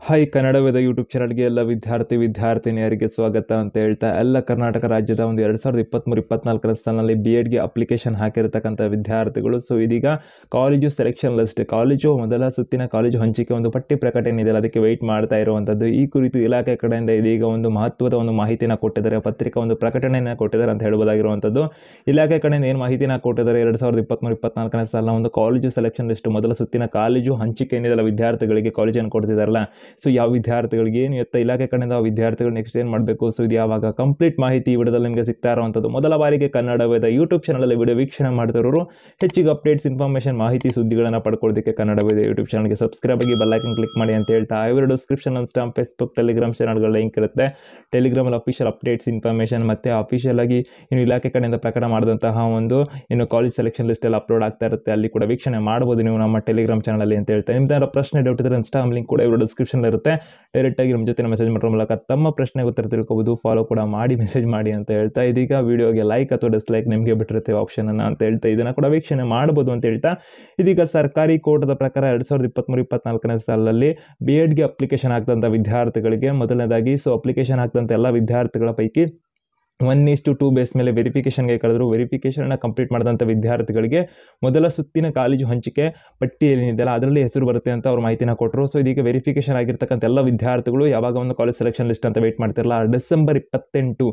Hi Kannada Veda YouTube ಚಾನಲ್ಗೆ ಎಲ್ಲ ವಿದ್ಯಾರ್ಥಿನಿಯರಿಗೆ ಸ್ವಾಗತ ಅಂತ ಹೇಳ್ತಾ ಎಲ್ಲ ಕರ್ನಾಟಕ ರಾಜ್ಯದ ಒಂದು 2023-24 ಸಾಲಿನಲ್ಲಿ BEdಗೆ ಅಪ್ಲಿಕೇಶನ್ ಹಾಕಿರತಕ್ಕಂಥ ವಿದ್ಯಾರ್ಥಿಗಳು. ಸೊ ಇದೀಗ ಕಾಲೇಜು ಸೆಲೆಕ್ಷನ್ ಲಿಸ್ಟ್, ಕಾಲೇಜು ಮೊದಲ ಸುತ್ತಿನ ಕಾಲೇಜು ಹಂಚಿಕೆ ಒಂದು ಪಟ್ಟಿ ಪ್ರಕಟಣೆ ಇದೆಯಲ್ಲ, ಅದಕ್ಕೆ ವೆಯ್ಟ್ ಮಾಡ್ತಾ ಇರುವಂಥದ್ದು. ಈ ಕುರಿತು ಇಲಾಖೆ ಕಡೆಯಿಂದ ಇದೀಗ ಒಂದು ಮಹತ್ವದ ಒಂದು ಮಾಹಿತಿನ ಕೊಟ್ಟಿದ್ದಾರೆ, ಪತ್ರಿಕಾ ಒಂದು ಪ್ರಕಟಣೆಯನ್ನು ಕೊಟ್ಟಿದ್ದಾರೆ ಅಂತ ಹೇಳ್ಬೋದಾಗಿರುವಂಥದ್ದು. ಇಲಾಖೆ ಕಡೆಯಿಂದ ಏನು ಮಾಹಿತಿನ ಕೊಟ್ಟಿದ್ದಾರೆ, 2023-24 ಸಾಲಿನ ಒಂದು ಕಾಲೇಜು ಸೆಲೆಕ್ಷನ್ ಲಿಸ್ಟ್ ಮೊದಲ ಸುತ್ತಿನ ಕಾಲೇಜು ಹಂಚಿಕೆ ಏನಿದೆಯಲ್ಲ, ವಿದ್ಯಾರ್ಥಿಗಳಿಗೆ ಕಾಲೇಜನ್ನು ಕೊಡ್ತಿದ್ದಾರಲ್ಲ, ಸೊ ಯಾವ ವಿದ್ಯಾರ್ಥಿಗಳಿಗೆ ಏನು ಎತ್ತ ಇಲಾಖೆ ಕಡೆಯಿಂದ ಆ ವಿದ್ಯಾರ್ಥಿಗಳು ನೆಕ್ಸ್ಟ್ ಏನು ಮಾಡಬೇಕು, ಸೊ ಇದು ಯಾವಾಗ ಕಂಪ್ಲೀಟ್ ಮಾಹಿತಿ ಈ ವಿಡಿಯೋದಲ್ಲಿ ನಿಮಗೆ ಸಿಗ್ತಾ ಇರುವಂಥದ್ದು. ಮೊದಲ ಬಾರಿಗೆ ಕನ್ನಡವೇದ ಯೂಟ್ಯೂಬ್ ಚಾನಲಲ್ಲಿ ವಿಡಿಯೋ ವೀಕ್ಷಣೆ ಮಾಡ್ತಿರೋರು ಹೆಚ್ಚಿಗೆ ಅಪ್ಡೇಟ್ಸ್, ಇನ್ಫಾರ್ಮೇಷನ್, ಮಾಹಿತಿ, ಸುದ್ದಿಗಳನ್ನು ಪಡ್ಕೊಳ್ಳೋದಕ್ಕೆ ಕನ್ನಡವೇದ ಯೂಟ್ಯೂಬ್ ಚಾನಲ್ಗೆ ಸಬ್ಸ್ಕ್ರೈಬ್ ಆಗಿ ಬೆಲ್ ಐಕಾನ್ ಕ್ಲಿಕ್ ಮಾಡಿ ಅಂತ ಹೇಳ್ತಾ, ಇವರು ಡಿಸ್ಕ್ರಿಪ್ಷನ್ ಇನ್ಸ್ಟಾಗ್ರಾಮ್, ಫೇಸ್ಬುಕ್, ಟೆಲಿಗ್ರಾಮ್ ಚಾನಲ್ಗಳ ಲಿಂಕ್ ಇರುತ್ತೆ. ಟೆಲಿಗ್ರಾಮಲ್ಲಿ ಅಫಿಷಿಯಲ್ ಅಪ್ಡೇಟ್ಸ್, ಇನ್ಫಾರ್ಮೇಷನ್ ಮತ್ತು ಅಫಿಷಿಯಲ್ ಆಗಿ ಇನ್ನು ಇಲಾಖೆ ಕಡೆಯಿಂದ ಪ್ರಕಟ ಮಾಡಿದಂತಹ ಒಂದು ಇನ್ನು ಕಾಲೇಜ್ ಸೆಲೆಕ್ಷನ್ ಲಿಸ್ಟ್ ಎಲ್ಲ ಅಪ್ಲೋಡ್ ಆಗ್ತಾ ಇರುತ್ತೆ, ಅಲ್ಲಿ ಕೂಡ ವೀಕ್ಷಣೆ ಮಾಡ್ಬೋದು ನೀವು ನಮ್ಮ ಟೆಲಿಗ್ರಾಮ್ ಚಾನಲಲ್ಲಿ ಅಂತ ಹೇಳ್ತಾ. ನಿಮ್ದು ಪ್ರಶ್ನೆ ಡೌಟ್ ಇದ್ದರೆ ಇನ್ಸ್ಟಾಗ್ರಾಮ್ ಲಿಂಕ್ ಕೂಡ ಇವರು ಡಿಸ್ಕ್ರಿಪ್ಷನ್ ಇರುತ್ತೆ, ಡೈರೆಕ್ಟಾಗಿ ನಮ್ಮ ಜೊತೆ ಮೆಸೇಜ್ ಮಾಡೋ ಮೂಲಕ ತಮ್ಮ ಪ್ರಶ್ನೆಗೆ ಉತ್ತರ ತಿಳ್ಕೊಬೋದು. ಫಾಲೋ ಕೂಡ ಮಾಡಿ, ಮೆಸೇಜ್ ಮಾಡಿ ಅಂತ ಹೇಳ್ತಾ, ಇದೀಗ ವಿಡಿಯೋಗೆ ಲೈಕ್ ಅಥವಾ ಡಿಸ್ಲೈಕ್ ನಿಮಗೆ ಬಿಟ್ಟಿರುತ್ತೆ ಆಪ್ಷನನ್ನು ಅಂತ ಹೇಳ್ತಾ, ಇದನ್ನು ಕೂಡ ವೀಕ್ಷಣೆ ಮಾಡ್ಬೋದು ಅಂತ ಹೇಳ್ತಾ, ಇದೀಗ ಸರ್ಕಾರಿ ಕೋಟಾದ ಪ್ರಕಾರ 2023-24 ಸಾಲಿನಲ್ಲಿ BEdಗೆ ಅಪ್ಲಿಕೇಶನ್ ಆಗ್ತಂಥ ವಿದ್ಯಾರ್ಥಿಗಳಿಗೆ ಮೊದಲನೇದಾಗಿ ಅಪ್ಲಿಕೇಶನ್ ಆಗ್ತಂಥ ಎಲ್ಲ ವಿದ್ಯಾರ್ಥಿಗಳ ಪೈಕಿ 1:2 ಬೇಸ್ ಮೇಲೆ ವೆರಿಫಿಕೇಷನ್ಗೆ ಕಳೆದ್ರು. ವೆರಿಫಿಕೇಷನ್ನ ಕಂಪ್ಲೀಟ್ ಮಾಡಿದಂಥ ವಿದ್ಯಾರ್ಥಿಗಳಿಗೆ ಮೊದಲ ಸುತ್ತಿನ ಕಾಲೇಜು ಹಂಚಿಕೆ ಪಟ್ಟಿ ಏನಿದೆಯಲ್ಲ ಅದರಲ್ಲಿ ಹೆಸರು ಬರುತ್ತೆ ಅಂತ ಅವ್ರು ಮಾಹಿತಿನ ಕೊಟ್ಟರು. ಸೊ ಇದೀಗ ವೆರಿಫಿಕೇಷನ್ ಆಗಿರ್ತಕ್ಕಂಥ ಎಲ್ಲ ವಿದ್ಯಾರ್ಥಿಗಳು ಯಾವಾಗ ಒಂದು ಕಾಲೇಜ್ ಸೆಲೆಕ್ಷನ್ ಲಿಸ್ಟ್ ಅಂತ ವೆಯ್ಟ್ ಮಾಡ್ತಿರಲ್ಲ, ಡಿಸೆಂಬರ್ 28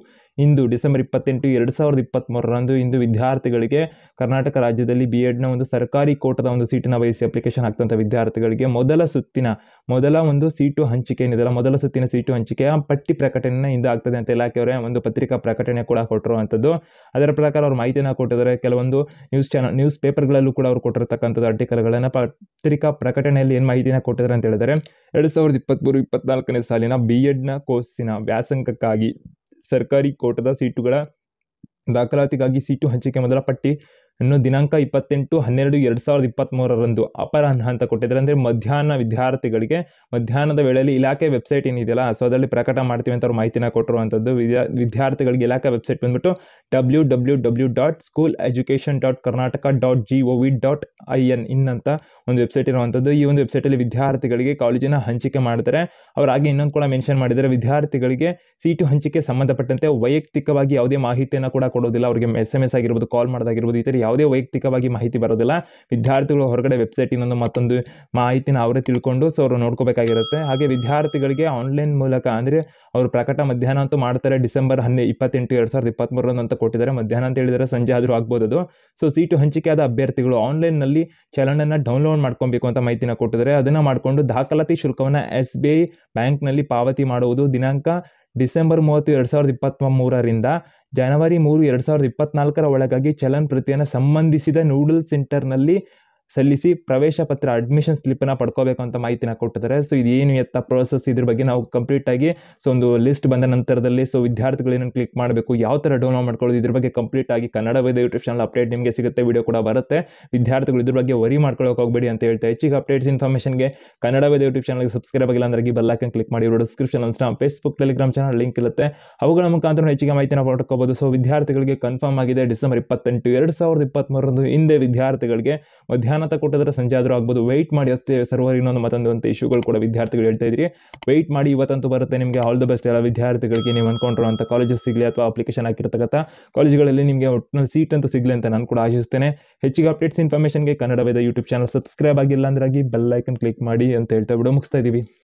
2023 ಇಂದು ವಿದ್ಯಾರ್ಥಿಗಳಿಗೆ ಕರ್ನಾಟಕ ರಾಜ್ಯದಲ್ಲಿ BEdನ ಒಂದು ಸರ್ಕಾರಿ ಕೋಟಾದ ಒಂದು ಸೀಟನ್ನು ವಹಿಸಿ ಅಪ್ಲಿಕೇಶನ್ ಆಗ್ತಂಥ ವಿದ್ಯಾರ್ಥಿಗಳಿಗೆ ಮೊದಲ ಒಂದು ಸೀಟು ಹಂಚಿಕೆ ಏನಿದೆಯಲ್ಲ, ಮೊದಲ ಸುತ್ತಿನ ಸೀಟು ಹಂಚಿಕೆಯ ಪಟ್ಟಿ ಪ್ರಕಟಣೆ ಇಂದು ಆಗ್ತದೆ ಅಂತ ಇಲಾಖೆಯವರೇ ಒಂದು ಪತ್ರಿಕಾ ಪ್ರಕಟಣೆ ಕೂಡ ಕೊಟ್ಟಿರುವಂಥದ್ದು. ಅದರ ಪ್ರಕಾರ ಅವ್ರು ಮಾಹಿತಿನ ಕೊಟ್ಟಿದ್ದಾರೆ. ಕೆಲವೊಂದು ನ್ಯೂಸ್ ಪೇಪರ್ಗಳಲ್ಲೂ ಕೂಡ ಅವರು ಕೊಟ್ಟಿರ್ತಕ್ಕಂಥದ್ದು ಆರ್ಟಿಕಲ್ಗಳನ್ನು ಪತ್ರಿಕಾ ಪ್ರಕಟಣೆಯಲ್ಲಿ ಏನು ಮಾಹಿತಿನ ಕೊಟ್ಟಿದ್ದಾರೆ ಅಂತ ಹೇಳಿದರೆ, 2023-24 ಸಾಲಿನ BEdನ ಕೋರ್ಸಿನ ವ್ಯಾಸಂಗಕ್ಕಾಗಿ ಸರ್ಕಾರಿ ಕೋಟಾದ ಸೀಟುಗಳ ದಾಖಲಾತಿಗಾಗಿ ಸೀಟು ಹಂಚಿಕೆ ಮೊದಲ ಪಟ್ಟಿ ಇನ್ನು ದಿನಾಂಕ 28/12/2023 ಅಪರಾಹ್ನ ಅಂತ ಕೊಟ್ಟಿದ್ದಾರೆ. ಅಂದರೆ ಮಧ್ಯಾಹ್ನ ವಿದ್ಯಾರ್ಥಿಗಳಿಗೆ ಮಧ್ಯಾಹ್ನದ ವೇಳೆಯಲ್ಲಿ ಇಲಾಖೆ ವೆಬ್ಸೈಟ್ ಏನಿದೆಯಲ್ಲ, ಸೊ ಅದರಲ್ಲಿ ಪ್ರಕಟ ಮಾಡ್ತೀವಿ ಅಂತ ಅವ್ರು ಮಾಹಿತಿನ ಕೊಟ್ಟಿರುವಂಥದ್ದು. ವಿದ್ಯಾರ್ಥಿಗಳಿಗೆ ಇಲಾಖೆ ವೆಬ್ಸೈಟ್ ಬಂದ್ಬಿಟ್ಟು www.schooladucation.karnataka.gov.in ಅಂತ ಒಂದು ವೆಬ್ಸೈಟ್ ಇರುವಂಥದ್ದು. ಈ ಒಂದು ವೆಬ್ಸೈಟಲ್ಲಿ ವಿದ್ಯಾರ್ಥಿಗಳಿಗೆ ಕಾಲೇಜಿನ ಹಂಚಿಕೆ ಮಾಡ್ತಾರೆ. ಅವ್ರು ಹಾಗೆ ಇನ್ನೊಂದು ಕೂಡ ಮೆನ್ಷನ್ ಮಾಡಿದ್ದಾರೆ, ವಿದ್ಯಾರ್ಥಿಗಳಿಗೆ ಸೀಟು ಹಂಚಿಕೆ ಸಂಬಂಧಪಟ್ಟಂತೆ ವೈಯಕ್ತಿಕವಾಗಿ ಯಾವುದೇ ಮಾಹಿತಿಯನ್ನು ಕೂಡ ಕೊಡೋದಿಲ್ಲ. ಅವರಿಗೆ SMS ಆಗಿರ್ಬೋದು, ಕಾಲ್ ಮಾಡೋದಾಗಿರ್ಬೋದು, ಈ ಥರ ಯಾವುದೇ ವೈಯಕ್ತಿಕವಾಗಿ ಮಾಹಿತಿ ಬರೋದಿಲ್ಲ. ವಿದ್ಯಾರ್ಥಿಗಳು ಹೊರಗಡೆ ವೆಬ್ಸೈಟ್ ಇನ್ನೊಂದು ಮತ್ತೊಂದು ಮಾಹಿತಿನ ಅವರೇ ತಿಳ್ಕೊಂಡು ಸೊ ಅವರು ನೋಡ್ಕೋಬೇಕಾಗಿರುತ್ತೆ. ಹಾಗೆ ವಿದ್ಯಾರ್ಥಿಗಳಿಗೆ ಆನ್ಲೈನ್ ಮೂಲಕ ಅಂದರೆ ಅವರು ಪ್ರಕಟ ಮಧ್ಯಾಹ್ನ ಅಂತೂ ಮಾಡ್ತಾರೆ, ಡಿಸೆಂಬರ್ 28, 2023 ಅಂತ ಕೊಟ್ಟಿದ್ದಾರೆ. ಮಧ್ಯಾಹ್ನ ಅಂತ ಹೇಳಿದರೆ ಸಂಜೆ ಆದರೂ ಆಗ್ಬೋದು ಅದು. ಸೊ ಸೀಟು ಹಂಚಿಕೆಯಾದ ಅಭ್ಯರ್ಥಿಗಳು ಆನ್ಲೈನ್ನಲ್ಲಿ ಚಲನನ್ನು ಡೌನ್ಲೋಡ್ ಮಾಡ್ಕೊಬೇಕು ಅಂತ ಮಾಹಿತಿನ ಕೊಟ್ಟಿದ್ದಾರೆ. ಅದನ್ನು ಮಾಡಿಕೊಂಡು ದಾಖಲಾತಿ ಶುಲ್ಕವನ್ನು SBI ಬ್ಯಾಂಕ್ನಲ್ಲಿ ಪಾವತಿ ಮಾಡುವುದು. ದಿನಾಂಕ ಡಿಸೆಂಬರ್ 30, 2023 ಜನವರಿ 3, 2024 ಒಳಗಾಗಿ ಚಲನ್ ಪ್ರತಿಯನ್ನು ಸಂಬಂಧಿಸಿದ ನೂಡಲ್ ಸೆಂಟರ್ನಲ್ಲಿ ಸಲ್ಲಿಸಿ ಪ್ರವೇಶ ಪತ್ರ ಅಡ್ಮಿಷನ್ ಸ್ಲಿಪ್ಪನ್ನು ಪಡ್ಕೋಬೇಕು ಅಂತ ಮಾಹಿತಿನ ಕೊಟ್ಟಿದ್ದಾರೆ. ಸೊ ಇದೇನು ಎತ್ತ ಪ್ರೋಸೆಸ್, ಇದ್ರ ಬಗ್ಗೆ ನಾವು ಕಂಪ್ಲೀಟಾಗಿ ಒಂದು ಲಿಸ್ಟ್ ಬಂದ ನಂತರದಲ್ಲಿ ವಿದ್ಯಾರ್ಥಿಗಳು ಏನನ್ನು ಕ್ಲಿಕ್ ಮಾಡಬೇಕು, ಯಾವ ಥರ ಡೌನ್ಲೋಡ್ ಮಾಡ್ಕೊಳ್ಳೋದು, ಇದ್ರ ಬಗ್ಗೆ ಕಂಪ್ಲೀಟಾಗಿ ಕನ್ನಡವೇದ ಯೂಟ್ಯೂಬ್ ಚಾನಲ್ ಅಪ್ಡೇಟ್ ನಿಮಗೆ ಸಿಗುತ್ತೆ, ವಿಡಿಯೋ ಕೂಡ ಬರುತ್ತೆ. ವಿದ್ಯಾರ್ಥಿಗಳು ಇದ್ರ ಬಗ್ಗೆ ವರಿ ಮಾಡ್ಕೊಳ್ಳೋಕೆ ಹೋಗಬೇಡಿ ಅಂತ ಹೇಳ್ತಾ, ಹೆಚ್ಚಿಗೆ ಅಪ್ಡೇಟ್ಸ್, ಇನ್ಫಾರ್ಮೇಷನ್ಗೆ ಕನ್ನಡವೇದ ಯೂಟ್ಯೂಬ್ ಚಾನಲ್ಗೆ ಸಬ್ಸ್ಕ್ರೈಬ್ ಆಗಿಲ್ಲ ಅಂದ್ರೆ ಬೆಲ್ ಐಕಾನ್ ಕ್ಲಿಕ್ ಮಾಡಿ. ಇವರು description Instagram, Facebook, Telegram channel link ಇರುತ್ತೆ, ಅವುಗಳ ಮುಖಾಂತರ ಹೆಚ್ಚಿಗೆ ಮಾಹಿತಿನ ಪಡ್ಕೋಬಹುದು. ಸೊ ವಿದ್ಯಾರ್ಥಿಗಳಿಗೆ ಕನ್ಫರ್ಮ್ ಆಗಿದೆ, ಡಿಸೆಂಬರ್ 28, 2023 ಹಿಂದೆ ವಿದ್ಯಾರ್ಥಿಗಳಿಗೆ ಮಧ್ಯಾಹ್ನ ಕೊಟ್ಟಿದ್ರೆ ಸಂಜೆ ಆದರೂ ಆಗ್ಬೋದು. ವೆಯ್ಟ್ ಮಾಡಿ ಅಷ್ಟೇ, ಸರ್ವರ್ ಇನ್ನೊಂದು ಮತ್ತೊಂದು ಅಂತ ಇಶ್ಯೂಗಳು ಕೂಡ ವಿದ್ಯಾರ್ಥಿಗಳು ಹೇಳ್ತಾ ಇದ್ರಿ. ವೆಯ್ಟ್ ಮಾಡಿ, ಇವತ್ತಂತೂ ಬರುತ್ತೆ ನಿಮಗೆ. ಆಲ್ ದ ಬೆಸ್ಟ್ ಎಲ್ಲ ವಿದ್ಯಾರ್ಥಿಗಳಿಗೆ. ನೀವು ಅಂದ್ಕೊಂಡಿರುವಂಥ ಕಾಲೇಜಸ್ ಸಿಗಲಿ ಅಥವಾ ಅಪ್ಲಿಕೇಶನ್ ಹಾಕಿರ್ತಕ್ಕಂಥ ಕಾಲೇಜುಗಳಲ್ಲಿ ನಿಮಗೆ ಒಟ್ಟಿನಲ್ಲಿ ಸೀಟ್ ಅಂತೂ ಸಿಗಲಿ ಅಂತ ನಾನು ಕೂಡ ಆಶಿಸ್ತೇನೆ. ಹೆಚ್ಚಿಗೆ ಅಪ್ಡೇಟ್ಸ್, ಇನ್ಫಾರ್ಮೇಷನ್ಗೆ ಕನ್ನಡವೇದ ಯೂಟ್ಯೂಬ್ ಚಾನಲ್ ಸಬ್ಸ್ಕ್ರೈಬ್ ಆಗಿಲ್ಲ ಅಂದ್ರೆ ಬೆಲ್ ಐಕನ್ ಕ್ಲಿಕ್ ಮಾಡಿ ಅಂತ ಹೇಳ್ತಾ ವಿಡಿಯೋ ಮುಗಿಸ್ತಾ ಇದ್ದೀವಿ.